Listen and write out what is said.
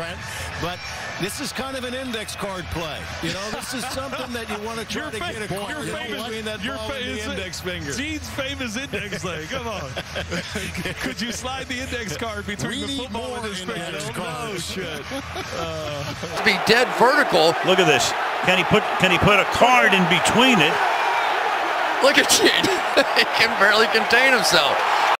Brent. But this is kind of an index card play. You know, this is something that you want to try to get a point between that ball and the index finger. Gene's famous index leg. Come on. Could you slide the index card between the football and his finger? No shit. To be dead vertical. Look at this. Can he put a card in between it? Look at Gene. He can barely contain himself.